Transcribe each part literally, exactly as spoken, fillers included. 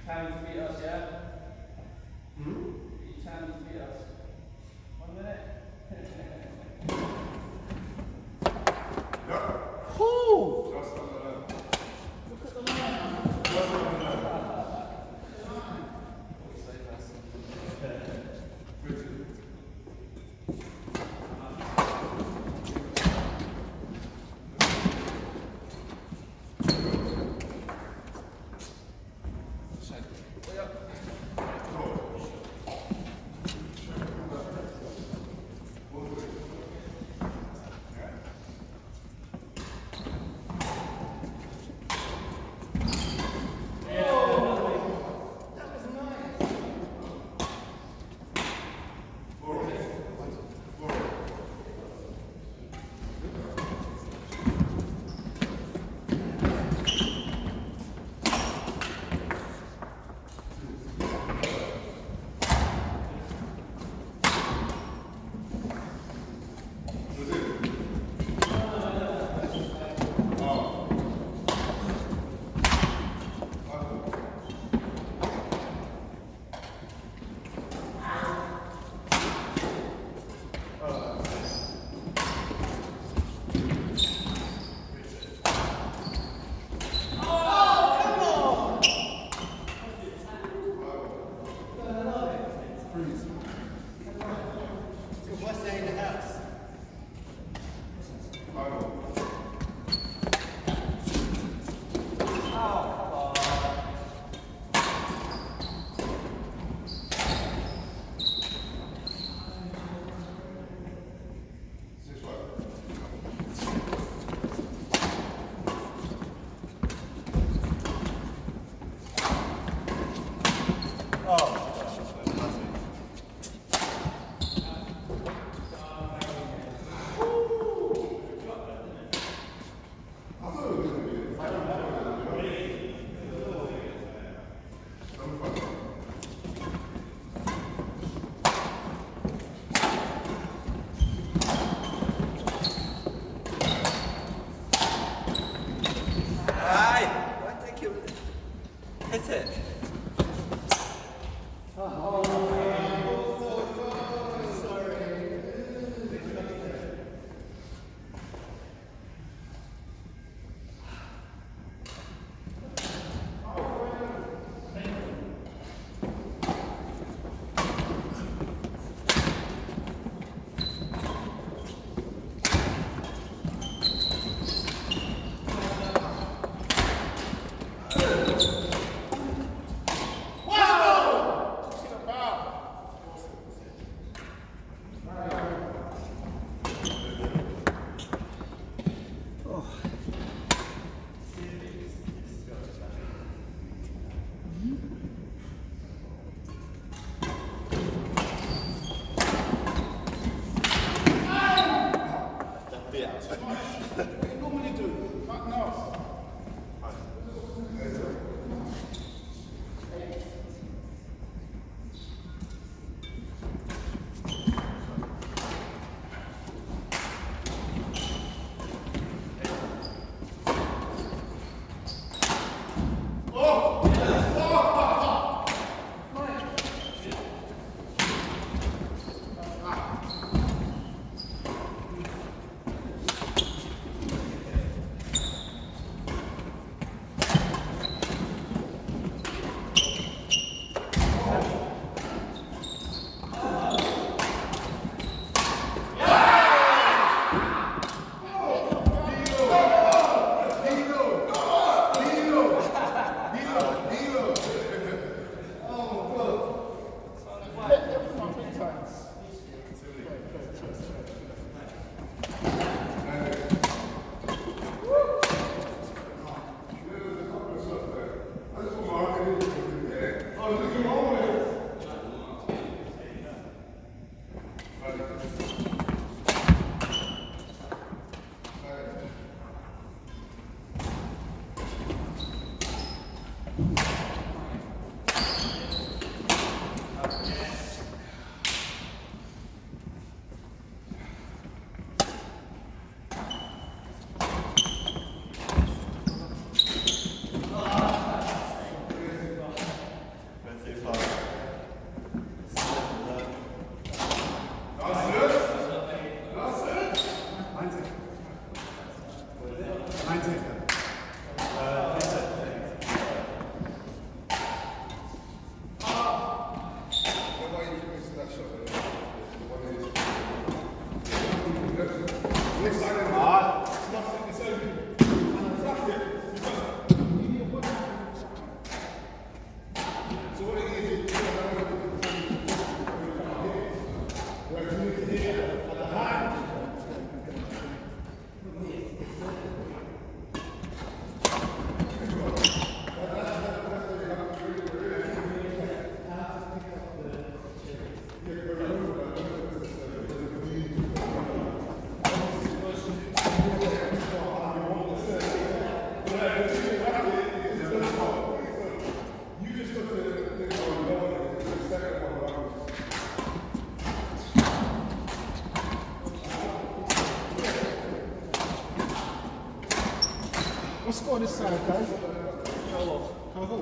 Hand to beat us, yeah? Hmm? Each hand to beat us. One minute. Yeah. Woo! Just on the line. Look at the line. Just on the line. Hit it. Oh. What's score this side, guys? Carl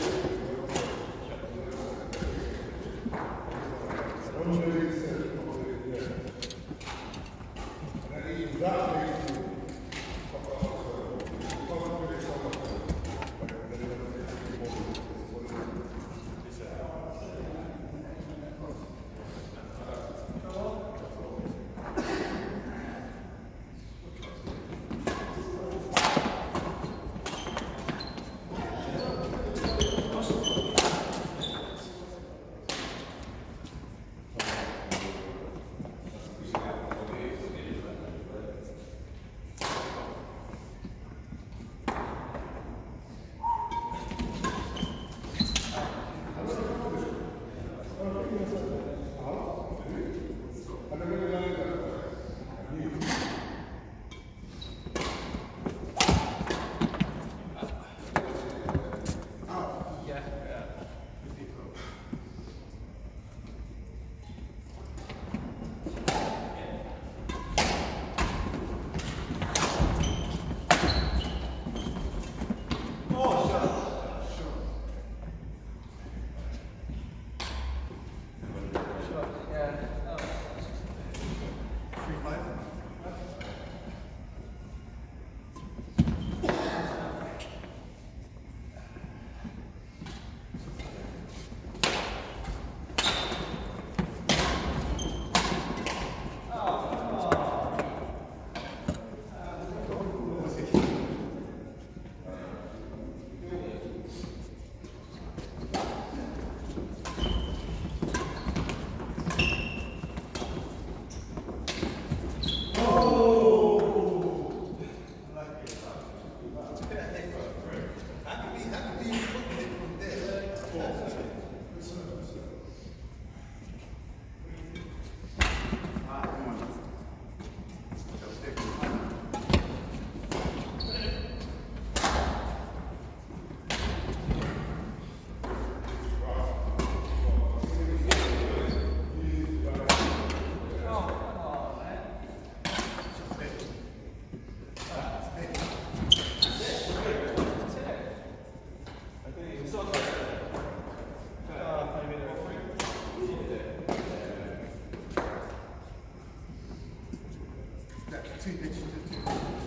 Two pitches to two.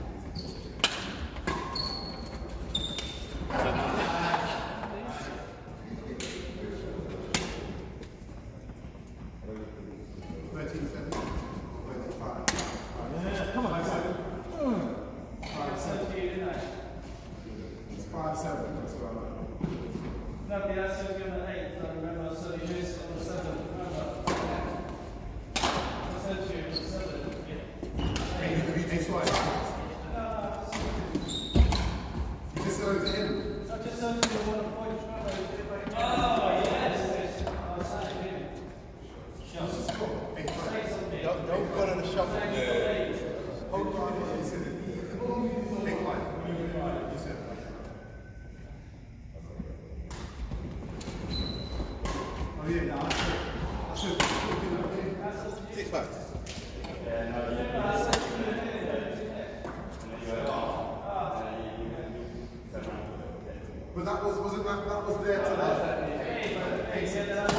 Thirteen seven. Thirty-five. Yeah, come on, five seven. Five seven. It's five seven. That's what I like. No, the answer was given at eight. I remember, so you missed on the seven. Remember? I said to you, it's seven. That's why. You just said it to him. I just said to you one point. Oh, yes. I was saying to him. What's the score? Eight five. Don't, don't put on the shuffle. Yeah. Hold on. You said it. Eight five. You said it. Oh yeah, no, I said, I said, six five. Yeah, no, but that was, wasn't that, that was there today? Hey, but, hey,